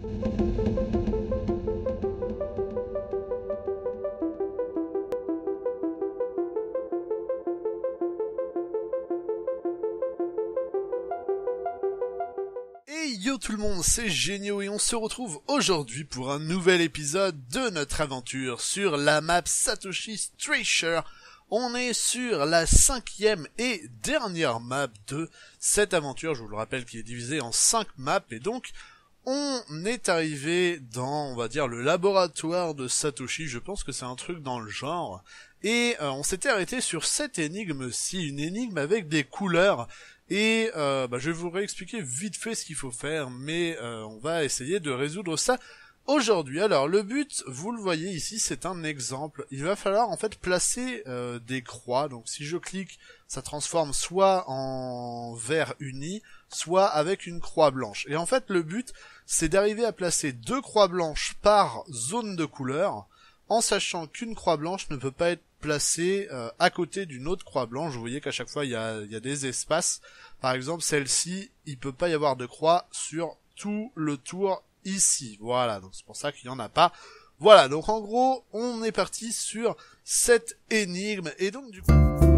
Et yo tout le monde, c'est Génio et on se retrouve aujourd'hui pour un nouvel épisode de notre aventure sur la map Satoshi's Treasure. On est sur la 5e et dernière map de cette aventure, je vous le rappelle, qui est divisée en 5 maps, et donc on est arrivé dans, on va dire, le laboratoire de Satoshi, je pense que c'est un truc dans le genre, et on s'était arrêté sur cette énigme-ci, une énigme avec des couleurs. Et je vais vous réexpliquer vite fait ce qu'il faut faire, mais on va essayer de résoudre ça aujourd'hui. Alors le but, vous le voyez ici, c'est un exemple. Il va falloir en fait placer des croix. Donc si je clique, ça transforme soit en vert uni, soit avec une croix blanche. Et en fait le but, c'est d'arriver à placer 2 croix blanches par zone de couleur, en sachant qu'une croix blanche ne peut pas être placée à côté d'une autre croix blanche. Vous voyez qu'à chaque fois il y a des espaces. Par exemple celle-ci, il peut pas y avoir de croix sur tout le tour ici. Voilà, donc c'est pour ça qu'il y en a pas. Voilà, donc en gros, on est parti sur cette énigme, et donc du coup...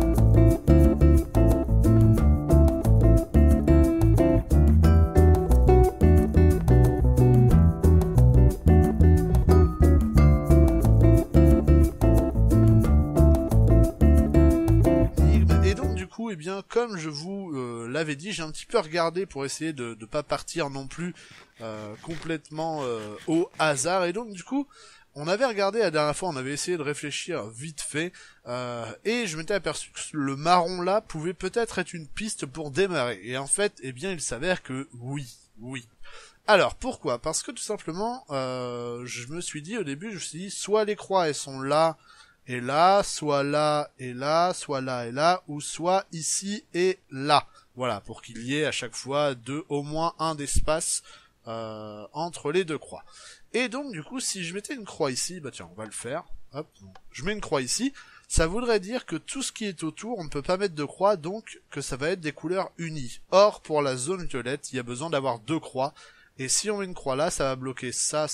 Eh bien, comme je vous l'avais dit, j'ai un petit peu regardé pour essayer de pas partir non plus complètement au hasard, et donc du coup, on avait regardé la dernière fois, on avait essayé de réfléchir vite fait, et je m'étais aperçu que le marron là pouvait peut-être être une piste pour démarrer, et en fait, eh bien, il s'avère que oui. Alors, pourquoi? Parce que tout simplement, je me suis dit au début, je me suis dit, soit les croix elles sont là, et là, soit là et là, soit là et là, ou soit ici et là. Voilà, pour qu'il y ait à chaque fois au moins un d'espace entre les 2 croix. Et donc, du coup, si je mettais une croix ici, bah tiens, on va le faire. Hop, je mets une croix ici. Ça voudrait dire que tout ce qui est autour, on ne peut pas mettre de croix, donc que ça va être des couleurs unies. Or, pour la zone violette, il y a besoin d'avoir 2 croix. Et si on met une croix là, ça va bloquer ça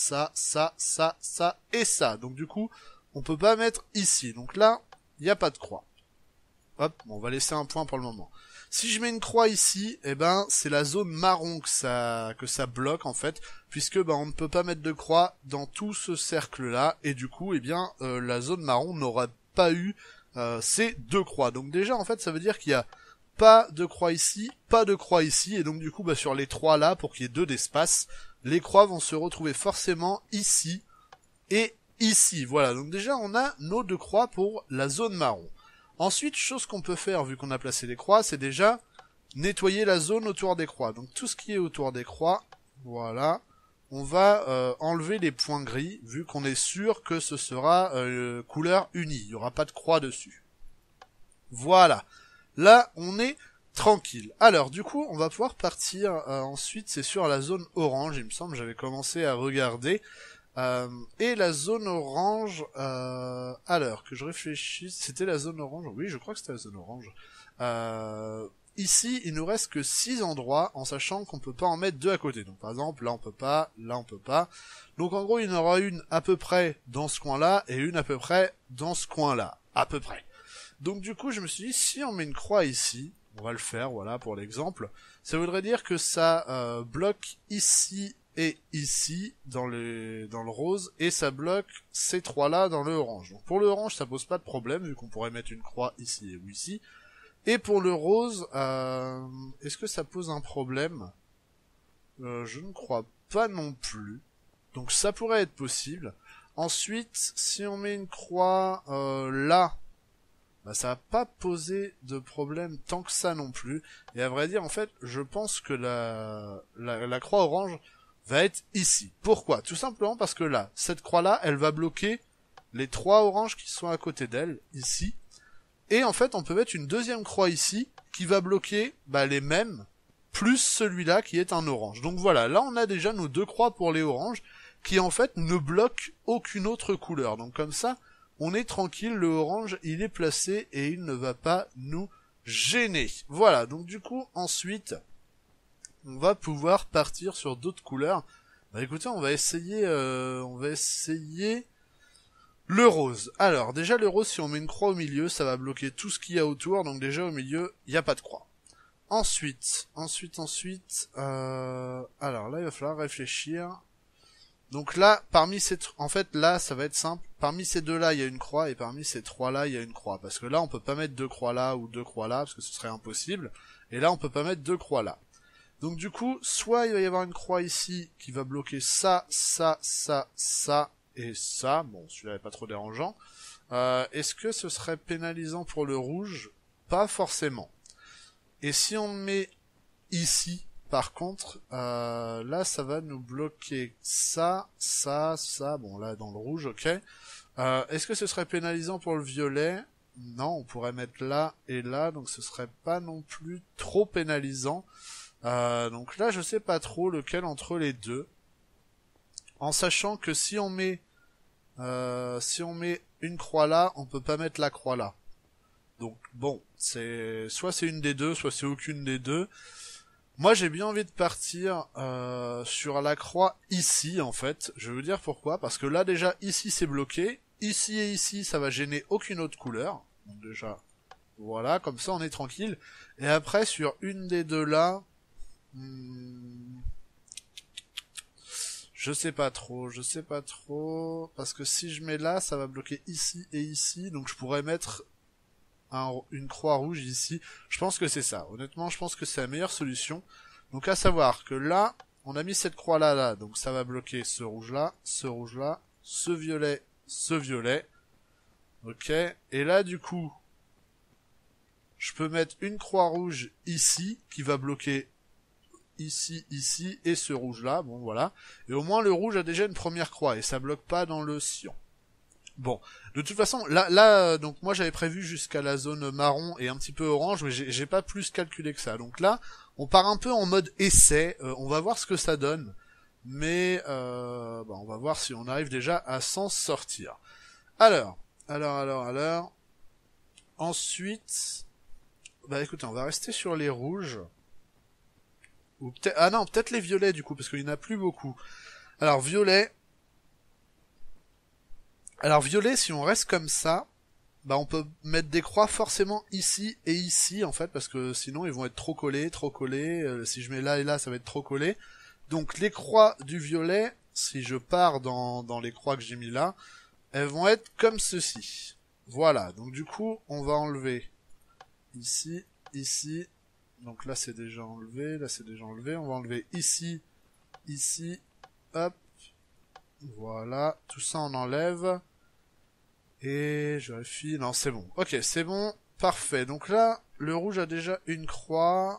et ça. Donc du coup, on peut pas mettre ici. Donc là, il n'y a pas de croix. Hop, on va laisser un point pour le moment. Si je mets une croix ici, eh ben, c'est la zone marron que ça bloque, en fait, puisque, on ne peut pas mettre de croix dans tout ce cercle-là, et du coup, eh bien, la zone marron n'aura pas eu ces 2 croix. Donc déjà, en fait, ça veut dire qu'il y a pas de croix ici, pas de croix ici, et donc du coup, sur les 3 là, pour qu'il y ait 2 d'espace, les croix vont se retrouver forcément ici et ici. Voilà, donc déjà on a nos 2 croix pour la zone marron. Ensuite, chose qu'on peut faire vu qu'on a placé les croix, c'est déjà nettoyer la zone autour des croix. Donc tout ce qui est autour des croix, voilà, on va enlever les points gris vu qu'on est sûr que ce sera couleur unie, il n'y aura pas de croix dessus. Voilà, là on est tranquille. Alors du coup on va pouvoir partir ensuite, c'est sur la zone orange, il me semble, j'avais commencé à regarder. Et la zone orange, alors que je réfléchisse, c'était la zone orange, oui je crois que c'était la zone orange. Ici il nous reste que 6 endroits, en sachant qu'on peut pas en mettre 2 à côté. Donc par exemple là on peut pas, là on peut pas. Donc en gros il y en aura une à peu près dans ce coin là, et une à peu près dans ce coin là, à peu près. Donc du coup je me suis dit, si on met une croix ici, on va le faire, voilà pour l'exemple, ça voudrait dire que ça bloque ici et ici dans le rose, et ça bloque ces 3 là dans le orange. Donc pour le orange ça pose pas de problème vu qu'on pourrait mettre une croix ici ou ici. Et pour le rose, est-ce que ça pose un problème? Je ne crois pas non plus. Donc ça pourrait être possible. Ensuite, si on met une croix là, ça va pas poser de problème tant que ça non plus. Et à vrai dire, en fait, je pense que la croix orange va être ici. Pourquoi? Tout simplement parce que là, cette croix-là, elle va bloquer les 3 oranges qui sont à côté d'elle, ici. Et en fait, on peut mettre une deuxième croix ici, qui va bloquer les mêmes, plus celui-là qui est un orange. Donc voilà, là on a déjà nos 2 croix pour les oranges, qui en fait ne bloquent aucune autre couleur. Donc comme ça, on est tranquille, le orange, il est placé, et il ne va pas nous gêner. Voilà, donc du coup, ensuite... on va pouvoir partir sur d'autres couleurs. Bah écoutez, on va essayer le rose. Alors, déjà le rose, si on met une croix au milieu, ça va bloquer tout ce qu'il y a autour, donc déjà au milieu, il n'y a pas de croix. Ensuite, alors là, il va falloir réfléchir. Donc là, en fait, là, ça va être simple. Parmi ces deux-là, il y a une croix, et parmi ces trois-là, il y a une croix. Parce que là, on peut pas mettre deux croix là, ou deux croix là, parce que ce serait impossible. Et là, on peut pas mettre deux croix là. Donc du coup, soit il va y avoir une croix ici, qui va bloquer ça, ça, ça, ça, et ça. Bon, celui-là est pas trop dérangeant. Est-ce que ce serait pénalisant pour le rouge? Pas forcément. Et si on met ici, par contre, là, ça va nous bloquer ça, ça, ça. Bon, là, dans le rouge, ok. Est-ce que ce serait pénalisant pour le violet? Non, on pourrait mettre là et là, donc ce serait pas non plus trop pénalisant. Donc là, je sais pas trop lequel entre les deux. En sachant que si on met une croix là, on peut pas mettre la croix là. Donc bon, soit c'est une des deux, soit c'est aucune des deux. Moi j'ai bien envie de partir sur la croix ici en fait. Je vais vous dire pourquoi. Parce que là déjà ici c'est bloqué. Ici et ici ça va gêner aucune autre couleur. Donc déjà voilà, comme ça on est tranquille. Et après sur une des deux là... je sais pas trop, parce que si je mets là, ça va bloquer ici et ici, donc je pourrais mettre une croix rouge ici. Je pense que c'est ça. Honnêtement, je pense que c'est la meilleure solution. Donc à savoir que là, on a mis cette croix là, donc ça va bloquer ce rouge là, ce violet, ce violet. Ok. Et là, du coup, je peux mettre une croix rouge ici, qui va bloquer ici, ici, et ce rouge là, bon voilà. Et au moins le rouge a déjà une première croix, et ça bloque pas dans le cyan. Bon, de toute façon, là, donc moi j'avais prévu jusqu'à la zone marron et un petit peu orange, mais j'ai pas plus calculé que ça. Donc là, on part un peu en mode essai, on va voir ce que ça donne, mais on va voir si on arrive déjà à s'en sortir. Alors, ensuite, bah écoutez, on va rester sur les rouges, ou peut-être, ah non, peut-être les violets du coup, parce qu'il n'y en a plus beaucoup. Alors violet, si on reste comme ça, bah on peut mettre des croix forcément ici et ici en fait, parce que sinon ils vont être trop collés. Si je mets là et là, ça va être trop collé. Donc les croix du violet, si je pars dans les croix que j'ai mis là, elles vont être comme ceci. Voilà, donc du coup, on va enlever ici, ici. Donc là c'est déjà enlevé, on va enlever ici, ici, hop. Voilà, tout ça on enlève. Et je vérifie, non c'est bon. Ok, c'est bon, parfait. Donc là, le rouge a déjà une croix.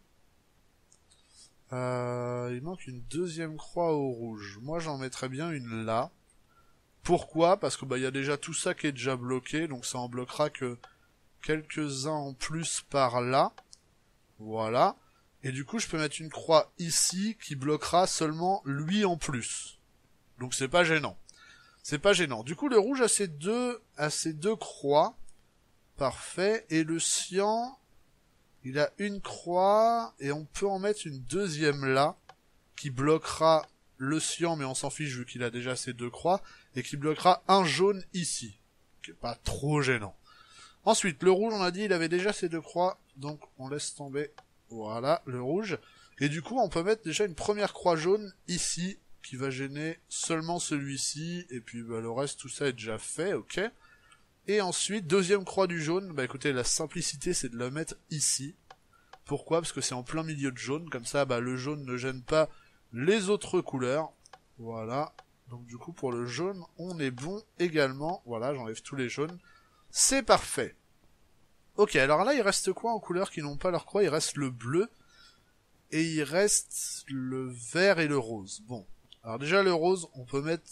Il manque une deuxième croix au rouge. Moi j'en mettrais bien une là. Pourquoi? Parce que y a déjà tout ça qui est déjà bloqué, donc ça en bloquera que quelques-uns en plus par là. Voilà. Et du coup je peux mettre une croix ici qui bloquera seulement lui en plus. Donc c'est pas gênant. Du coup, le rouge a ses deux croix. Parfait. Et le cyan, il a une croix. Et on peut en mettre une deuxième là. Qui bloquera le cyan, mais on s'en fiche vu qu'il a déjà ses deux croix. Et qui bloquera un jaune ici. Qui est pas trop gênant. Ensuite, le rouge, on a dit, il avait déjà ses deux croix. Donc, on laisse tomber. Voilà, le rouge. Et du coup, on peut mettre déjà une première croix jaune ici. Qui va gêner seulement celui-ci, et puis le reste, tout ça est déjà fait, ok. Et ensuite, deuxième croix du jaune, écoutez, la simplicité c'est de la mettre ici. Pourquoi? Parce que c'est en plein milieu de jaune, comme ça le jaune ne gêne pas les autres couleurs. Voilà, donc du coup pour le jaune, on est bon également. Voilà, j'enlève tous les jaunes. C'est parfait. Ok, alors là il reste quoi en couleurs qui n'ont pas leur croix? Il reste le bleu, et il reste le vert et le rose. Bon. Alors déjà le rose, on peut mettre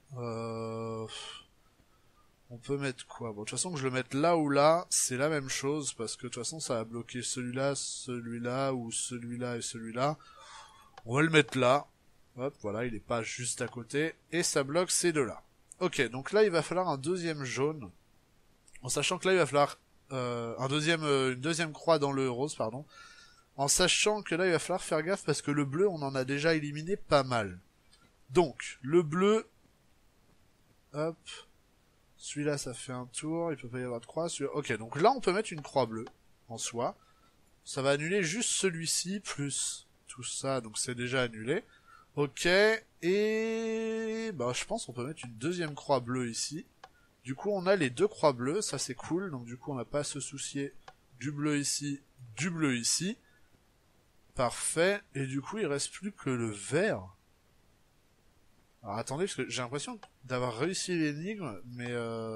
quoi? Bon, de toute façon que je le mette là ou là, c'est la même chose, parce que de toute façon ça va bloquer celui-là, celui-là, ou celui-là et celui-là. On va le mettre là. Hop, voilà, il est pas juste à côté, et ça bloque ces deux-là. Ok, donc là il va falloir un deuxième jaune, en sachant que là il va falloir une deuxième croix dans le rose, pardon, en sachant que là il va falloir faire gaffe, parce que le bleu on en a déjà éliminé pas mal. Donc, le bleu, hop, celui-là ça fait un tour, il peut pas y avoir de croix, ok, donc là on peut mettre une croix bleue, en soi. Ça va annuler juste celui-ci, plus tout ça, donc c'est déjà annulé. Ok, et bah je pense qu'on peut mettre une deuxième croix bleue ici. Du coup on a les deux croix bleues, ça c'est cool, donc du coup on n'a pas à se soucier du bleu ici, du bleu ici. Parfait, et du coup il reste plus que le vert. Alors attendez, parce que j'ai l'impression d'avoir réussi l'énigme, mais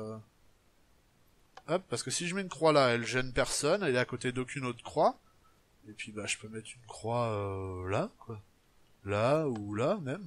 hop, parce que si je mets une croix là, elle gêne personne, elle est à côté d'aucune autre croix. Et puis bah je peux mettre une croix là, quoi. Là, ou là même.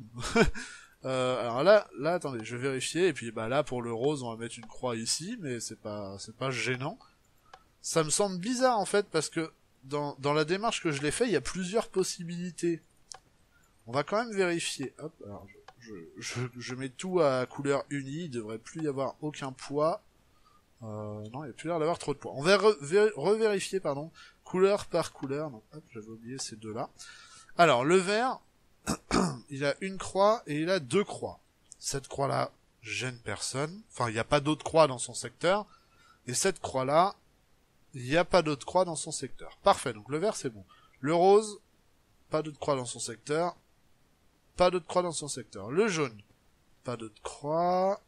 Alors là, attendez, je vais vérifier, et puis bah là pour le rose on va mettre une croix ici, mais c'est pas gênant. Ça me semble bizarre en fait, parce que dans la démarche que je l'ai fait, il y a plusieurs possibilités. On va quand même vérifier. Hop, alors je mets tout à couleur unie, il devrait plus y avoir aucun poids. Non, il n'y a plus l'air d'avoir trop de poids. On va revérifier, pardon, couleur par couleur. Non, hop, j'avais oublié ces deux-là. Alors, le vert, il a une croix et il a deux croix. Cette croix-là gêne personne. Enfin, il n'y a pas d'autre croix dans son secteur. Et cette croix-là, il n'y a pas d'autre croix dans son secteur. Parfait, donc le vert, c'est bon. Le rose, pas d'autre croix dans son secteur. Pas d'autre croix dans son secteur. Le jaune, pas d'autre croix.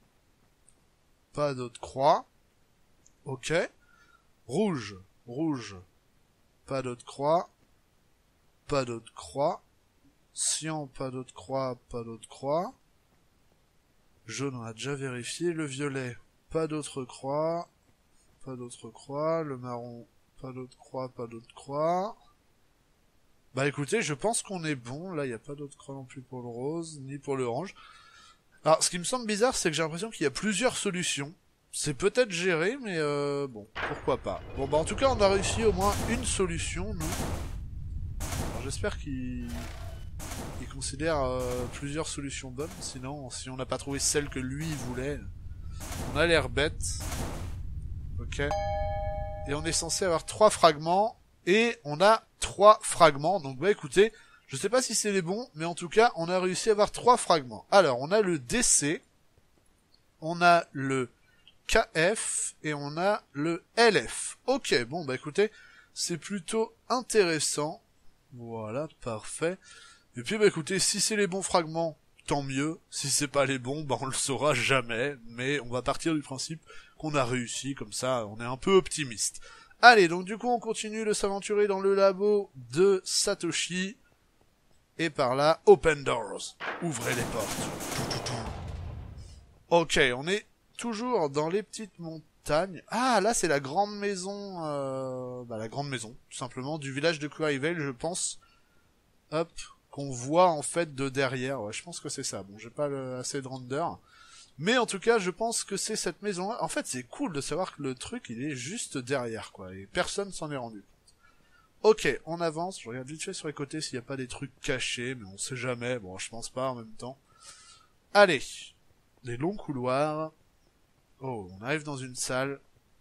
Pas d'autre croix. Ok. Rouge, pas d'autre croix. Pas d'autre croix. Cyan, pas d'autre croix, pas d'autre croix. Jaune, on a déjà vérifié. Le violet, pas d'autre croix. Pas d'autre croix. Le marron, pas d'autre croix, pas d'autre croix. Bah écoutez, je pense qu'on est bon. Là, il n'y a pas d'autre croix non plus pour le rose, ni pour l'orange. Alors, ce qui me semble bizarre, c'est que j'ai l'impression qu'il y a plusieurs solutions. C'est peut-être géré, mais bon, pourquoi pas. Bon, bah en tout cas, on a réussi au moins une solution, nous. Alors, j'espère qu'il considère plusieurs solutions bonnes. Sinon, si on n'a pas trouvé celle que lui voulait, on a l'air bête. Ok. Et on est censé avoir 3 fragments. Et on a 3 fragments. Donc bah écoutez, je sais pas si c'est les bons, mais en tout cas, on a réussi à avoir 3 fragments. Alors, on a le DC, on a le KF, et on a le LF. Ok, bon bah écoutez, c'est plutôt intéressant. Voilà, parfait. Et puis bah écoutez, si c'est les bons fragments, tant mieux. Si c'est pas les bons, bah on le saura jamais. Mais on va partir du principe qu'on a réussi, comme ça on est un peu optimiste. Allez, donc du coup on continue de s'aventurer dans le labo de Satoshi. Et par là, open doors. Ouvrez les portes. Ok, on est toujours dans les petites montagnes. Ah, là c'est la grande maison, la grande maison, tout simplement, du village de Quarryvale, je pense. Hop, qu'on voit en fait de derrière. Ouais, je pense que c'est ça. Bon, j'ai pas assez de render. Mais en tout cas, je pense que c'est cette maison-là. En fait, c'est cool de savoir que le truc, il est juste derrière, quoi. Et personne s'en est rendu compte. Ok, on avance. Je regarde vite fait sur les côtés s'il n'y a pas des trucs cachés, mais on sait jamais. Bon, je pense pas en même temps. Allez, les longs couloirs. Oh, on arrive dans une salle.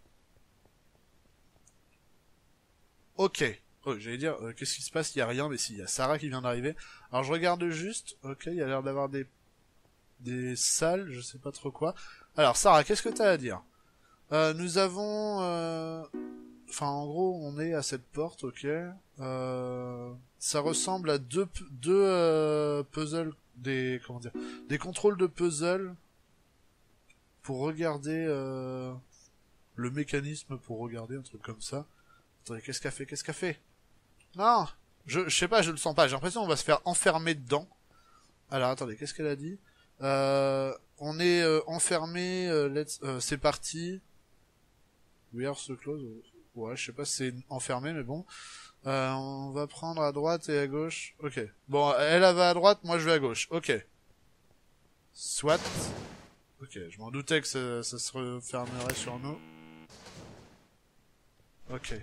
Ok. Oh, j'allais dire, qu'est-ce qui se passe? Il y a rien, mais si, il y a Sarah qui vient d'arriver. Alors je regarde juste. Ok, il y a l'air d'avoir des salles, je sais pas trop quoi. Alors Sarah, qu'est-ce que t'as à dire? Nous avons... Enfin, en gros, on est à cette porte, ok. Ça ressemble à deux puzzles, comment dire, des contrôles de puzzle pour regarder le mécanisme pour regarder un truc comme ça. Attendez, qu'est-ce qu'elle fait? Non, je sais pas, je le sens pas. J'ai l'impression qu'on va se faire enfermer dedans. Alors attendez, qu'est-ce qu'elle a dit? On est enfermé. C'est parti. We are so close. Ouais, je sais pas si c'est enfermé, mais bon. On va prendre à droite et à gauche. Ok. Bon, elle va à droite, moi je vais à gauche. Ok. Soit. Ok, je m'en doutais que ça se refermerait sur nous. Ok.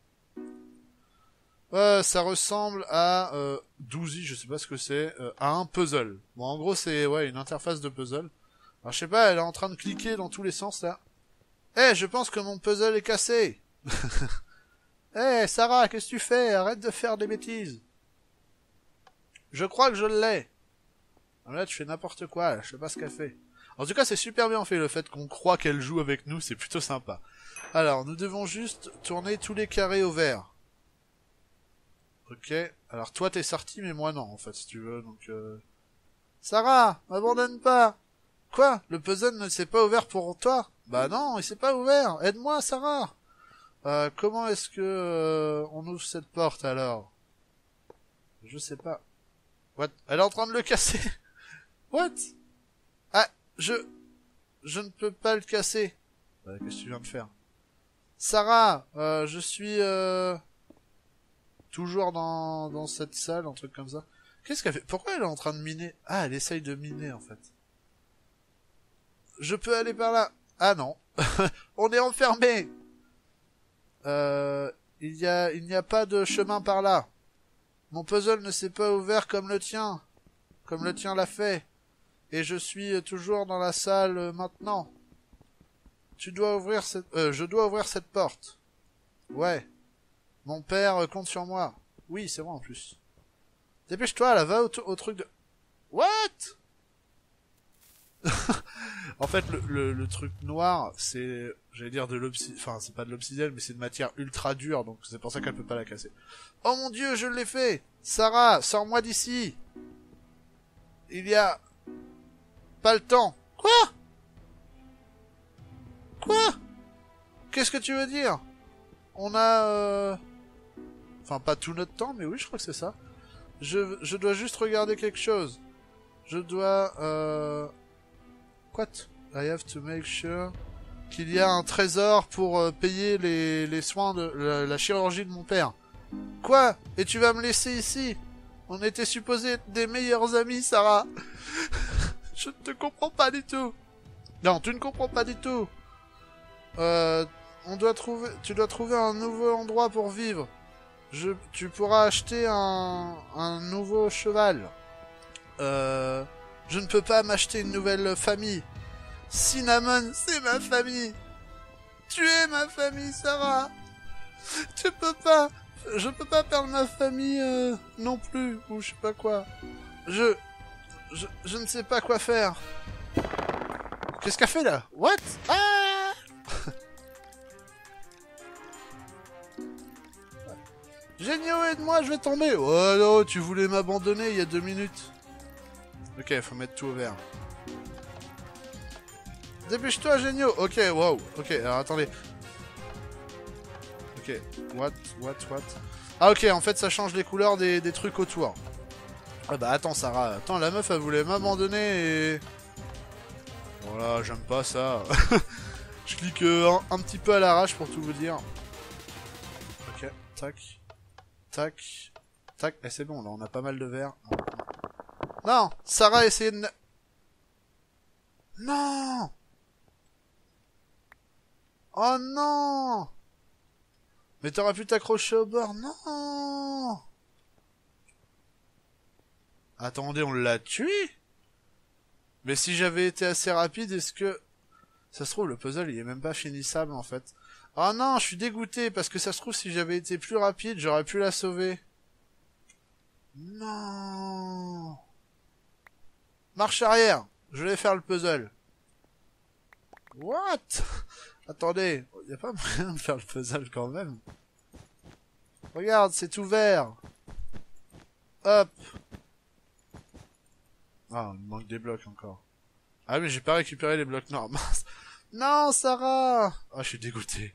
Ça ressemble à Douzy, je sais pas ce que c'est, à un puzzle. Bon, en gros, c'est ouais une interface de puzzle. Alors, je sais pas, elle est en train de cliquer dans tous les sens, là. Eh, je pense que mon puzzle est cassé. Eh, Sarah, qu'est-ce que tu fais? Arrête de faire des bêtises. Je crois que je l'ai. Ah, là, tu fais n'importe quoi, là. Je sais pas ce qu'elle fait. En tout cas, c'est super bien fait, le fait qu'on croit qu'elle joue avec nous, c'est plutôt sympa. Alors, nous devons juste tourner tous les carrés au vert. Ok. Alors, toi, t'es sorti, mais moi, non, en fait, si tu veux, donc... Sarah, m'abandonne pas. Quoi? Le puzzle ne s'est pas ouvert pour toi? Bah non, il s'est pas ouvert. Aide-moi, Sarah. Comment est-ce que on ouvre cette porte alors? Je sais pas. What? Elle est en train de le casser. What? Ah, je ne peux pas le casser. Qu'est-ce que tu viens de faire? Sarah, je suis toujours dans cette salle, un truc comme ça. Qu'est-ce qu'elle fait? Pourquoi elle est en train de miner? Ah, elle essaye de miner en fait. Je peux aller par là. Ah non. On est enfermé. Il n'y a pas de chemin par là. Mon puzzle ne s'est pas ouvert comme le tien. Comme le tien l'a fait. Et je suis toujours dans la salle maintenant. Je dois ouvrir cette porte. Ouais. Mon père compte sur moi. Oui, c'est vrai en plus. Dépêche-toi, là, va au truc de... What? En fait, le truc noir, c'est... J'allais dire de l'obsidienne... Enfin, c'est pas de l'obsidienne, mais c'est de matière ultra dure, donc c'est pour ça qu'elle peut pas la casser. Oh mon dieu, je l'ai fait! Sarah, sors-moi d'ici! Il y a... pas le temps. Quoi? Quoi? Qu'est-ce que tu veux dire? On a... Enfin, pas tout notre temps, mais oui, je crois que c'est ça. Je dois juste regarder quelque chose. Je dois... What? I have to make sure qu'il y a un trésor pour payer les soins de la chirurgie de mon père. Quoi? Et tu vas me laisser ici? On était supposés être des meilleurs amis, Sarah. Je ne te comprends pas du tout. Non, tu ne comprends pas du tout. Tu dois trouver un nouveau endroit pour vivre. Tu pourras acheter un nouveau cheval. Je ne peux pas m'acheter une nouvelle famille. Cinnamon, c'est ma famille. Tu es ma famille, Sarah. Tu peux pas. Je peux pas perdre ma famille non plus, ou je sais pas quoi. Je ne sais pas quoi faire. Qu'est-ce qu'elle fait là? What? Ah! Génial, aide-moi, je vais tomber. Oh non, tu voulais m'abandonner il y a 2 minutes. Ok, faut mettre tout au vert. Dépêche-toi, Génio. Ok, wow. Ok, alors attendez. Ok, what? Ah ok, en fait ça change les couleurs des trucs autour. Ah bah attends Sarah, attends, la meuf elle voulait m'abandonner et... Voilà, j'aime pas ça. Je clique un petit peu à l'arrache pour tout vous dire. Ok, tac, tac, tac. Eh c'est bon, là on a pas mal de verre. Non, Sarah essayait de... Non. Oh non. Mais t'aurais pu t'accrocher au bord, non. Attendez, on l'a tué? Mais si j'avais été assez rapide, est-ce que... Ça se trouve, le puzzle, il est même pas finissable, en fait. Oh non, je suis dégoûté, parce que ça se trouve, si j'avais été plus rapide, j'aurais pu la sauver. Non. Marche arrière. Je vais faire le puzzle. What? Attendez, y a pas moyen de faire le puzzle quand même. Regarde, c'est ouvert. Hop. Ah, il manque des blocs encore. Ah mais j'ai pas récupéré les blocs noirs. Mince. Non, Sarah. Ah, je suis dégoûté.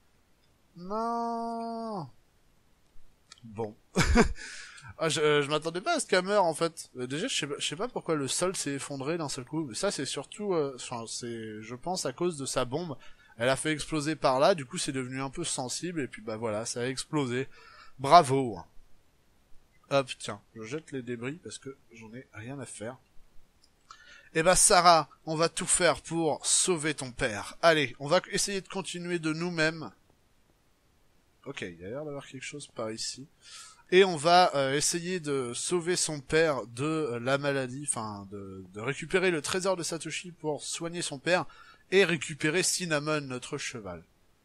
Non. Bon. Ah, je m'attendais pas à ce qu'elle meure en fait. Déjà, je sais pas pourquoi le sol s'est effondré d'un seul coup. Mais ça, c'est surtout, enfin, c'est, je pense, à cause de sa bombe. Elle a fait exploser par là. Du coup, c'est devenu un peu sensible et puis bah voilà, ça a explosé. Bravo. Hop, tiens, je jette les débris parce que j'en ai rien à faire. Eh ben Sarah, on va tout faire pour sauver ton père. Allez, on va essayer de continuer de nous-mêmes. Ok, il y a l'air d'avoir quelque chose par ici. Et on va essayer de sauver son père de la maladie, enfin de récupérer le trésor de Satoshi pour soigner son père et récupérer Cinnamon, notre cheval.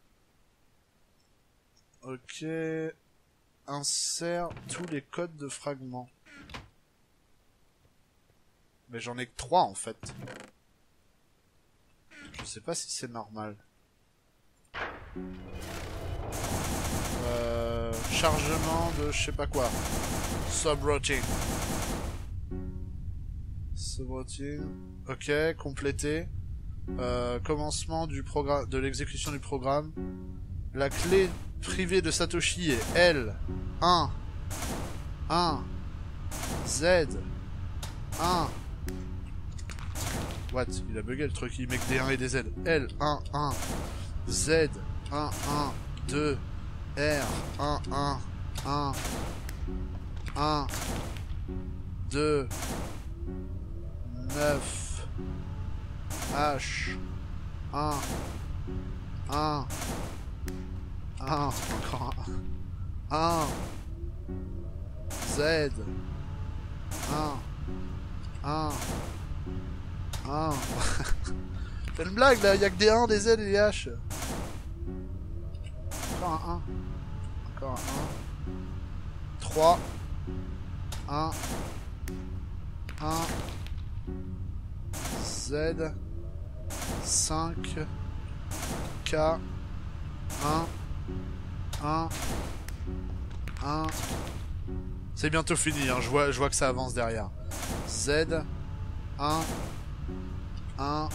Ok, insère tous les codes de fragments. Mais j'en ai que 3 en fait. Je sais pas si c'est normal. Chargement de je sais pas quoi. Subroutine. Subroutine. Ok, complété. Commencement du programme, de l'exécution du programme. La clé privée de Satoshi est L 1 1 Z 1. What? Il a bugué le truc, il met que des 1 et des Z. L 1 1 Z 1 1 2 R 1 1 1 1 2 9 H 1 1 1 encore 1 Z 1 1 1 C'est une blague là, il y a que des 1, des Z et des H. Encore un 1. Encore un 1. 3 1 1 Z 5 K 1 1 1. C'est bientôt fini, hein. Je vois que ça avance derrière. Z 1 1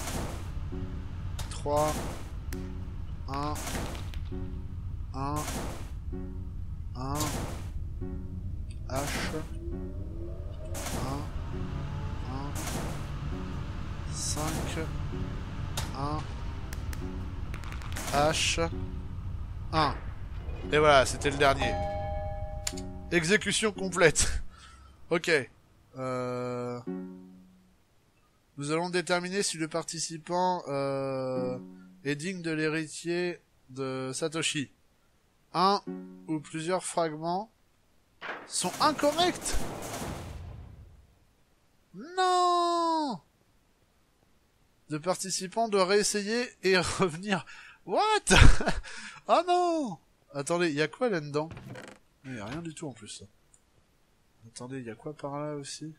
3 1 1 1 H 1 1 5 1 H 1. Et voilà, c'était le dernier. Exécution complète. Ok. Nous allons déterminer si le participant est digne de l'héritier de Satoshi. Un ou plusieurs fragments sont incorrects. Non. Le participant doit réessayer et revenir. What? Oh non. Attendez, il y a quoi là-dedans? Il n'y a rien du tout en plus. Attendez, il y a quoi par là aussi?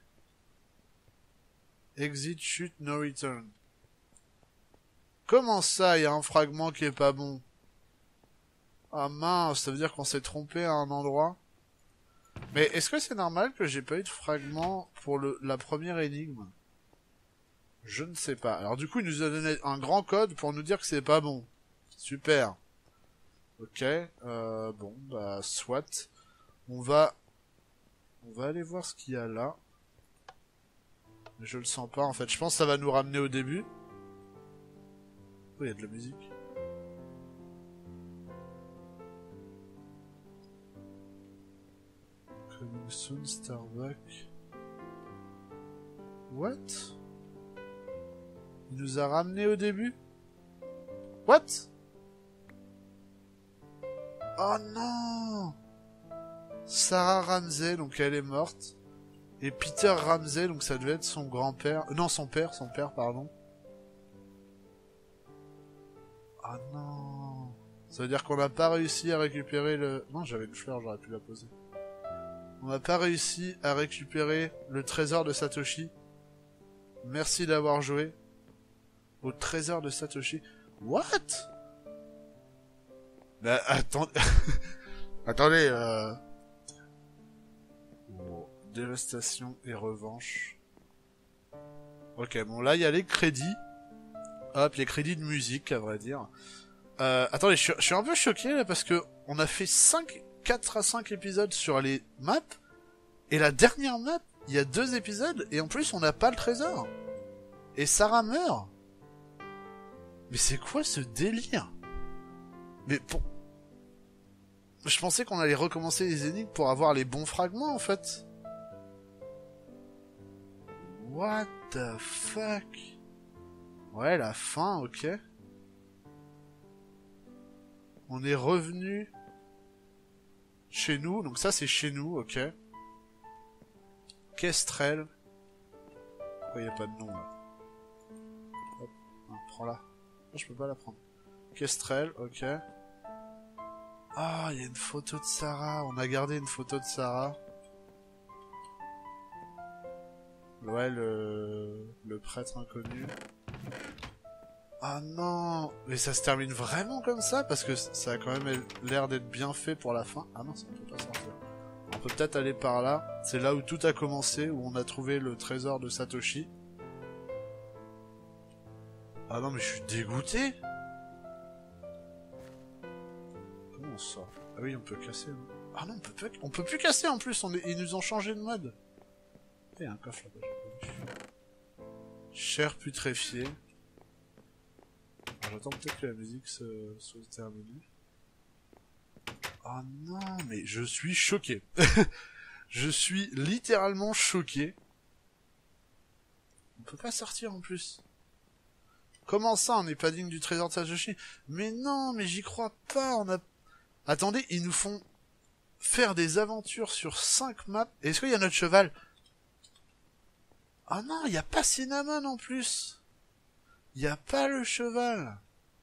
Exit, chute, no return. Comment ça, il y a un fragment qui est pas bon? Ah mince, ça veut dire qu'on s'est trompé à un endroit. Mais est-ce que c'est normal que j'ai pas eu de fragment pour la première énigme? Je ne sais pas. Alors du coup, il nous a donné un grand code pour nous dire que c'est pas bon. Super. Ok, bon, bah, soit. On va aller voir ce qu'il y a là. Mais je le sens pas, en fait. Je pense que ça va nous ramener au début. Oh, il y a de la musique. Coming soon, Starbucks. What? Il nous a ramené au début? What? Oh non! Sarah Ramsey, donc elle est morte. Et Peter Ramsey, donc ça devait être son grand-père. Non, son père, pardon. Ah non. Ça veut dire qu'on n'a pas réussi à récupérer le... Non, j'avais une fleur, j'aurais pu la poser. On n'a pas réussi à récupérer le trésor de Satoshi. Merci d'avoir joué. Au trésor de Satoshi. What? Bah, attendez... attendez, Bon, dévastation et revanche. Ok, bon, là, il y a les crédits. Hop, les crédits de musique, à vrai dire. Attendez, je suis un peu choqué, là, parce que on a fait 4 à 5 épisodes sur les maps, et la dernière map, il y a 2 épisodes, et en plus, on n'a pas le trésor. Et Sarah meurt. Mais c'est quoi ce délire? Mais pour... Je pensais qu'on allait recommencer les énigmes pour avoir les bons fragments, en fait. What the fuck? Ouais, la fin, ok. On est revenu chez nous, donc ça c'est chez nous, ok. Kestrel. Pourquoi il n'y a pas de nom, là? Hop, non, prends-la. Oh, je peux pas la prendre. Kestrel, ok. Ah, il y a une photo de Sarah. On a gardé une photo de Sarah. Ouais, le prêtre inconnu. Ah non, mais ça se termine vraiment comme ça? Parce que ça a quand même l'air d'être bien fait pour la fin. Ah non, ça ne peut pas sortir. On peut peut-être aller par là. C'est là où tout a commencé, où on a trouvé le trésor de Satoshi. Ah non, mais je suis dégoûté. Comment on sort? Ah oui, on peut casser. Ah non, on peut plus casser en plus. Ils nous ont changé de mode. Il y a un coffre là-bas, j'ai pas vu. Chair putréfiée. J'attends peut-être que la musique soit terminée. Oh non, mais je suis choqué. Je suis littéralement choqué. On peut pas sortir en plus. Comment ça, on n'est pas digne du trésor de Satoshi? Mais non, mais j'y crois pas, Attendez, ils nous font faire des aventures sur 5 maps. Est-ce qu'il y a notre cheval? Ah non, il n'y a pas Cinnamon en plus. Il n'y a pas le cheval.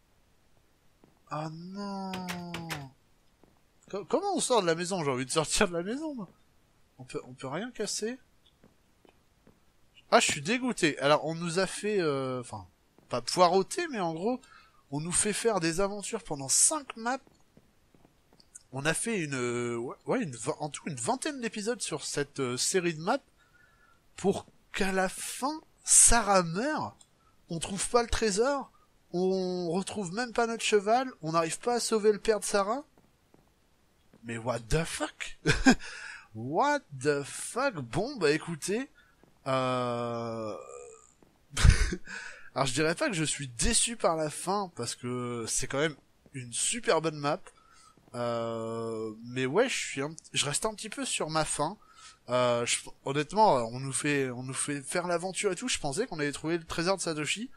Ah non. Comment on sort de la maison? J'ai envie de sortir de la maison, moi. On peut rien casser. Ah, je suis dégoûté. Alors, on nous a fait... Enfin, pas poireauter, mais en gros, on nous fait faire des aventures pendant 5 maps. On a fait en tout une vingtaine d'épisodes sur cette série de maps pour qu'à la fin, Sarah meurt. On trouve pas le trésor. On retrouve même pas notre cheval. On n'arrive pas à sauver le père de Sarah. Mais what the fuck? What the fuck? Bon, bah écoutez... Alors je dirais pas que je suis déçu par la fin, parce que c'est quand même une super bonne map. Mais ouais, je reste un petit peu sur ma faim. Honnêtement, on nous fait faire l'aventure et tout. Je pensais qu'on allait trouver le trésor de Satoshi.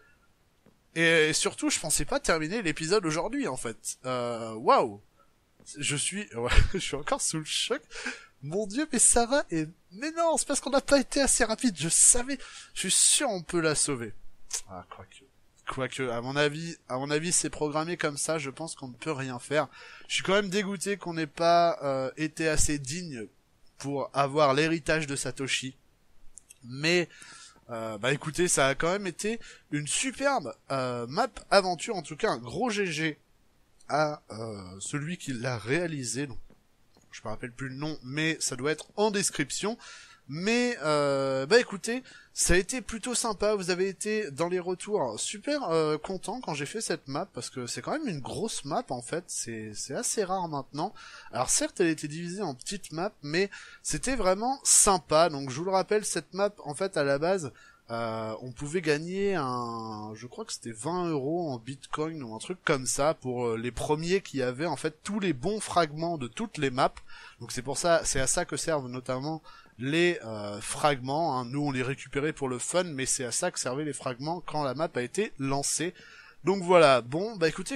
Et surtout, je pensais pas terminer l'épisode aujourd'hui, en fait. Waouh! Je suis encore sous le choc. Mon dieu, mais Sarah est... Mais non, c'est parce qu'on n'a pas été assez rapide. Je savais. Je suis sûr on peut la sauver. Ah, quoique, à mon avis, c'est programmé comme ça. Je pense qu'on ne peut rien faire. Je suis quand même dégoûté qu'on n'ait pas été assez digne pour avoir l'héritage de Satoshi. Mais bah écoutez, ça a quand même été une superbe map aventure. En tout cas, un gros GG à celui qui l'a réalisé. Donc, je me rappelle plus le nom, mais ça doit être en description. Mais bah écoutez, ça a été plutôt sympa. Vous avez été dans les retours super content quand j'ai fait cette map, parce que c'est quand même une grosse map en fait. C'est assez rare maintenant. Alors certes, elle était divisée en petites maps, mais c'était vraiment sympa. Donc je vous le rappelle, cette map en fait à la base, on pouvait gagner je crois que c'était 20 € en bitcoin ou un truc comme ça pour les premiers qui avaient en fait tous les bons fragments de toutes les maps. Donc c'est à ça que servent notamment les fragments, hein. Nous on les récupérait pour le fun, mais c'est à ça que servaient les fragments quand la map a été lancée. Donc voilà, bon bah écoutez,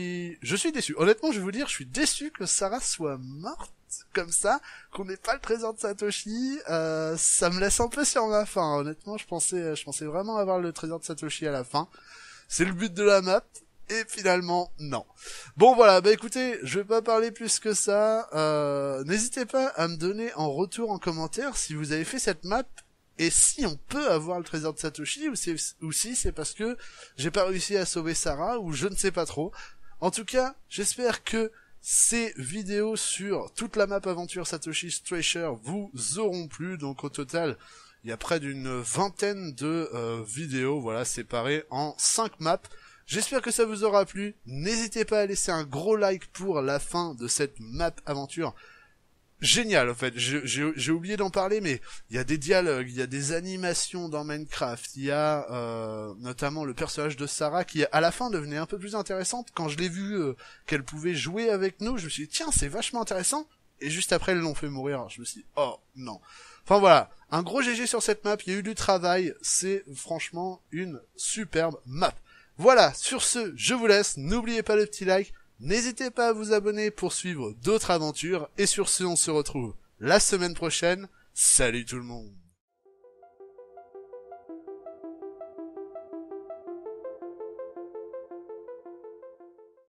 je suis déçu. Honnêtement, je vais vous dire, je suis déçu que Sarah soit morte comme ça, qu'on n'ait pas le trésor de Satoshi. Ça me laisse un peu sur ma faim. Honnêtement, je pensais vraiment avoir le trésor de Satoshi à la fin. C'est le but de la map. Et finalement, non. Bon voilà, bah écoutez, je vais pas parler plus que ça. N'hésitez pas à me donner en retour en commentaire si vous avez fait cette map et si on peut avoir le trésor de Satoshi ou si c'est parce que j'ai pas réussi à sauver Sarah ou je ne sais pas trop. En tout cas, j'espère que ces vidéos sur toute la map aventure Satoshi's Treasure vous auront plu. Donc au total, il y a près d'une vingtaine de vidéos, voilà, séparées en 5 maps. J'espère que ça vous aura plu. N'hésitez pas à laisser un gros like pour la fin de cette map aventure. Génial, en fait. J'ai oublié d'en parler, mais il y a des dialogues, il y a des animations dans Minecraft. Il y a notamment le personnage de Sarah qui, à la fin, devenait un peu plus intéressante. Quand je l'ai vu qu'elle pouvait jouer avec nous, je me suis dit, tiens, c'est vachement intéressant. Et juste après, ils l'ont fait mourir. Je me suis dit, oh, non. Enfin voilà, un gros GG sur cette map. Il y a eu du travail. C'est franchement une superbe map. Voilà, sur ce, je vous laisse, n'oubliez pas le petit like, n'hésitez pas à vous abonner pour suivre d'autres aventures, et sur ce, on se retrouve la semaine prochaine, salut tout le monde.